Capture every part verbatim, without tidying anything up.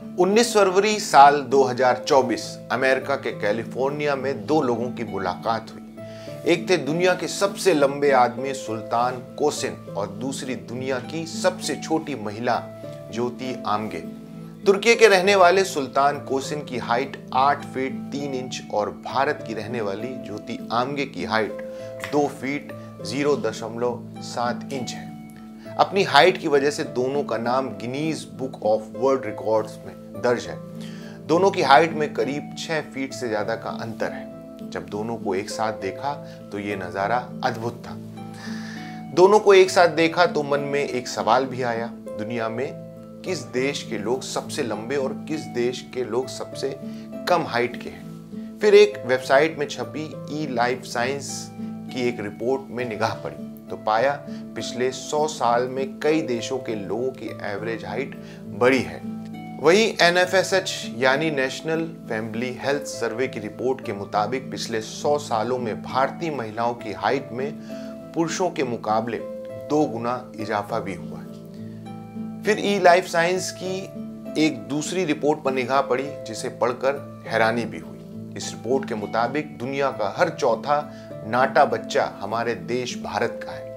उन्नीस फरवरी साल दो हज़ार चौबीस अमेरिका के कैलिफोर्निया में दो लोगों की मुलाकात हुई। एक थे दुनिया के सबसे लंबे आदमी सुल्तान कोसिन और दूसरी दुनिया की सबसे छोटी महिला ज्योति आमगे। तुर्की के रहने वाले सुल्तान कोसिन की हाइट आठ फीट तीन इंच और भारत की रहने वाली ज्योति आमगे की हाइट दो फीट जीरो दशमलव सात इंच है। अपनी हाइट की वजह से दोनों का नाम Guinness book of world records में दर्ज है। दोनों की हाइट में करीब छह फीट से ज्यादा का अंतर है। जब दोनों को एक साथ देखा तो ये नजारा अद्भुत था। दोनों को एक साथ देखा तो मन में एक सवाल भी आया, दुनिया में किस देश के लोग सबसे लंबे और किस देश के लोग सबसे कम हाइट के हैं। फिर एक वेबसाइट में छपी ई लाइफ साइंस की एक रिपोर्ट में निगाह पड़ी तो पाया पिछले सौ साल में कई देशों के लोगों की एवरेज हाइट बढ़ी है। वही एन एफ एस एच यानी नेशनल फैमिली हेल्थ सर्वे की रिपोर्ट के मुताबिक पिछले सौ सालों में भारतीय महिलाओं की हाइट में पुरुषों के मुकाबले दो गुना इजाफा भी हुआ है। फिर ई लाइफ साइंस की एक दूसरी रिपोर्ट पर निगाह पड़ी जिसे पढ़कर हैरानी भी हुई। इस रिपोर्ट के मुताबिक दुनिया का हर चौथा नाटा बच्चा हमारे देश भारत का है।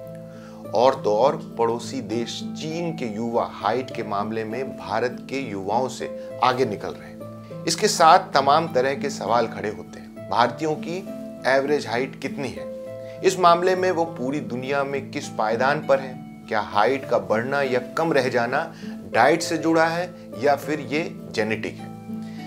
और तो और पड़ोसी देश चीन के युवा हाइट के मामले में भारत के युवाओं से आगे निकल रहे हैं। इसके साथ तमाम तरह के सवाल खड़े होते हैं। भारतीयों की एवरेज हाइट कितनी है? इस मामले में वो पूरी दुनिया में किस पायदान पर है? क्या हाइट का बढ़ना या कम रह जाना डाइट से जुड़ा है या फिर ये जेनेटिक है?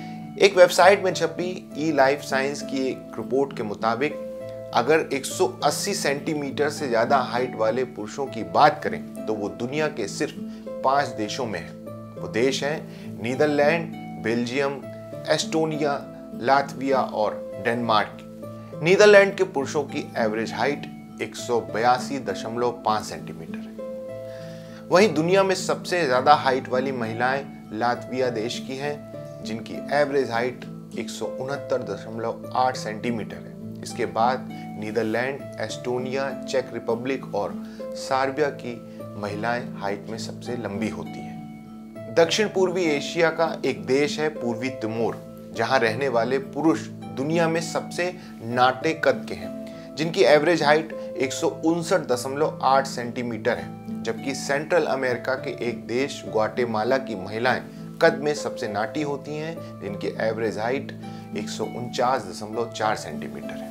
एक वेबसाइट में छपी ई लाइफ साइंस की एक रिपोर्ट के मुताबिक अगर एक सौ अस्सी सेंटीमीटर से ज्यादा हाइट वाले पुरुषों की बात करें तो वो दुनिया के सिर्फ पांच देशों में है। वो देश हैं नीदरलैंड, बेल्जियम, एस्टोनिया, लातविया और डेनमार्क। नीदरलैंड के पुरुषों की एवरेज हाइट एक सौ बयासी दशमलव पांच सेंटीमीटर है। वहीं दुनिया में सबसे ज्यादा हाइट वाली महिलाएं लातविया देश की हैं जिनकी एवरेज हाइट एक सौ उनहत्तर दशमलव आठ सेंटीमीटर है। इसके बाद नीदरलैंड, एस्टोनिया, चेक रिपब्लिक और सर्बिया की महिलाएं हाइट में सबसे लंबी होती हैं। दक्षिण पूर्वी एशिया का एक देश है पूर्वी तिमोर, जहां रहने वाले पुरुष दुनिया में सबसे नाटे कद के हैं जिनकी एवरेज हाइट एक सौ उनसठ दशमलव आठ सेंटीमीटर है। जबकि सेंट्रल अमेरिका के एक देश ग्वाटेमाला की महिलाएं कद में सबसे नाटी होती हैं जिनकी एवरेज हाइट एक सौ उनचास दशमलव चार सेंटीमीटर है।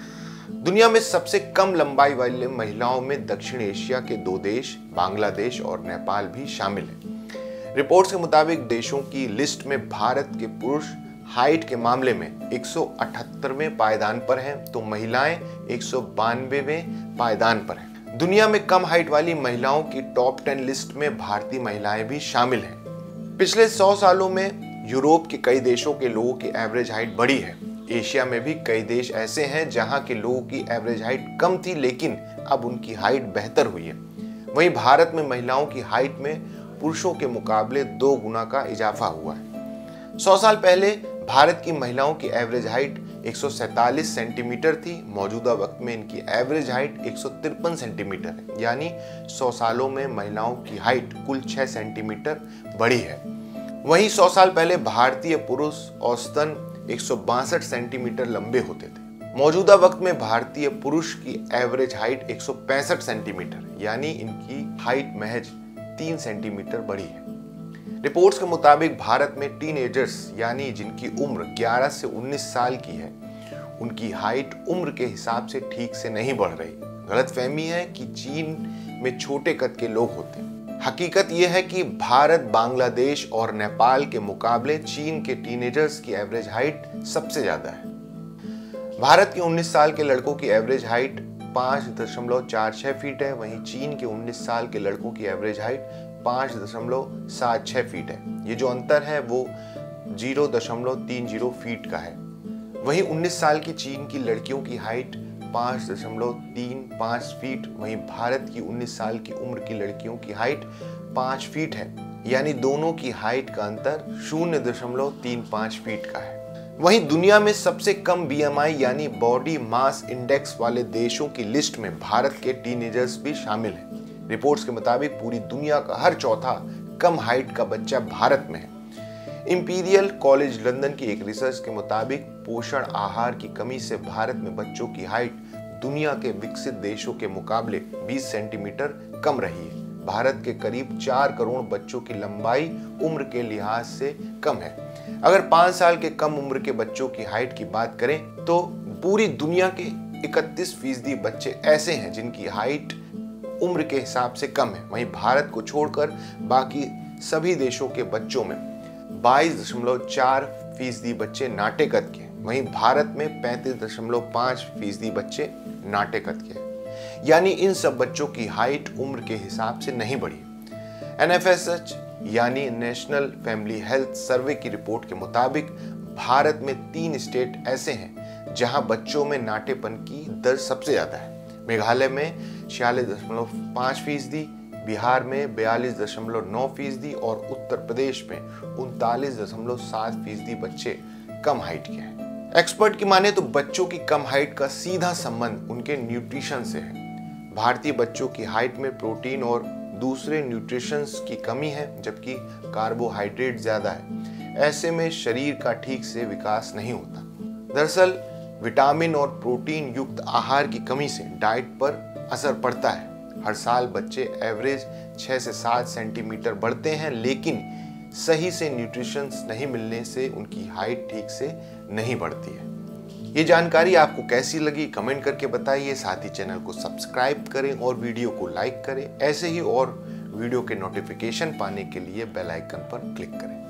दुनिया में सबसे कम लंबाई वाली महिलाओं में दक्षिण एशिया के दो देश बांग्लादेश और नेपाल भी शामिल हैं। रिपोर्ट्स के मुताबिक देशों की लिस्ट में भारत के पुरुष हाइट के मामले में एक सौ अठहत्तरवें पायदान पर हैं तो महिलाएं एक सौ बानवेवें पायदान पर हैं। दुनिया में कम हाइट वाली महिलाओं की टॉप टेन लिस्ट में भारतीय महिलाएं भी शामिल हैं। पिछले सौ सालों में यूरोप के कई देशों के लोगों की एवरेज हाइट बढ़ी है। एशिया में भी कई देश ऐसे हैं जहां के लोगों की एवरेज हाइट कम थी लेकिन अब उनकी हाइट बेहतर हुई है। वहीं भारत में महिलाओं की हाइट में पुरुषों के मुकाबले दो गुना का इजाफा हुआ है। सौ साल पहले भारत की महिलाओं की एवरेज हाइट एक सौ सैंतालीस सेंटीमीटर थी। मौजूदा वक्त में इनकी एवरेज हाइट एक सौ तिरपन सेंटीमीटर है, यानी सौ सालों में महिलाओं की हाइट कुल छह सेंटीमीटर बढ़ी है। वहीं सौ साल पहले भारतीय पुरुष औसतन एक सौ बासठ सेंटीमीटर लंबे होते थे। मौजूदा वक्त में भारतीय पुरुष की एवरेज हाइट एक सौ पैंसठ सेंटीमीटर, यानी इनकी हाइट महज तीन सेंटीमीटर बढ़ी है। रिपोर्ट्स के मुताबिक भारत में टीनेजर्स यानी जिनकी उम्र ग्यारह से उन्नीस साल की है उनकी हाइट उम्र के हिसाब से ठीक से नहीं बढ़ रही। गलतफहमी है कि चीन में छोटे कद के लोग होते हैं। हकीकत यह है कि भारत, बांग्लादेश और नेपाल के मुकाबले चीन के टीनेजर्स की एवरेज हाइट सबसे ज्यादा है। भारत के उन्नीस साल के लड़कों की एवरेज हाइट पाँच दशमलव चार छह फीट है। वहीं चीन के उन्नीस साल के लड़कों की एवरेज हाइट पाँच दशमलव सात छह फीट है। ये जो अंतर है वो जीरो दशमलव तीन जीरो फीट का है। वहीं उन्नीस साल की चीन की लड़कियों की हाइट पाँच दशमलव तीन पाँच फीट। वहीं भारत की उन्नीस साल की उम्र की लड़कियों की हाइट पाँच फीट है, यानी दोनों की हाइट का अंतर शून्य दशमलव तीन पाँच फीट का है। वहीं दुनिया में सबसे कम बी एम आई यानी बॉडी मास इंडेक्स वाले देशों की लिस्ट में भारत के टीनेजर्स भी शामिल हैं। रिपोर्ट्स के मुताबिक पूरी दुनिया का हर चौथा कम हाइट का बच्चा भारत में है। इंपीरियल कॉलेज लंदन की एक रिसर्च के मुताबिक पोषण आहार की कमी से भारत में बच्चों की हाइट दुनिया के विकसित देशों के मुकाबले बीस सेंटीमीटर कम रही है। भारत के करीब चार करोड़ बच्चों की लंबाई उम्र के लिहाज से कम है। अगर पाँच साल के कम उम्र के बच्चों की हाइट की बात करें तो पूरी दुनिया के इकतीस फीसदी बच्चे ऐसे हैं जिनकी हाइट उम्र के हिसाब से कम है। वहीं भारत को छोड़कर बाकी सभी देशों के बच्चों में बाईस दशमलव चार फीसदी बच्चे नाटे कद के, वहीं भारत में पैंतीस दशमलव पाँच फीसदी बच्चे नाटे कद के, यानी इन सब बच्चों की हाइट उम्र के हिसाब से नहीं बढ़ी। एन एफ एस एच यानी नेशनल फैमिली हेल्थ सर्वे की रिपोर्ट के मुताबिक भारत में तीन स्टेट ऐसे हैं जहां बच्चों में नाटेपन की दर सबसे ज्यादा है। मेघालय में छियालीस दशमलव पाँच फीसदी, बिहार में बयालीस दशमलव नौ फीसदी और उत्तर प्रदेश में उनतालीस दशमलव सात फीसदी बच्चे कम हाइट के हैं। एक्सपर्ट की माने तो बच्चों की कम हाइट का सीधा संबंध उनके न्यूट्रिशन से है। भारतीय बच्चों की हाइट में प्रोटीन और दूसरे न्यूट्रिशंस की कमी है, जबकि कार्बोहाइड्रेट ज्यादा है। ऐसे में शरीर का ठीक से विकास नहीं होता। दरअसल विटामिन और प्रोटीन युक्त आहार की कमी से डाइट पर असर पड़ता है। हर साल बच्चे एवरेज छह से सात सेंटीमीटर बढ़ते हैं, लेकिन सही से न्यूट्रिशन नहीं मिलने से उनकी हाइट ठीक से नहीं बढ़ती है। ये जानकारी आपको कैसी लगी कमेंट करके बताइए। साथ ही चैनल को सब्सक्राइब करें और वीडियो को लाइक करें। ऐसे ही और वीडियो के नोटिफिकेशन पाने के लिए बेल आइकन पर क्लिक करें।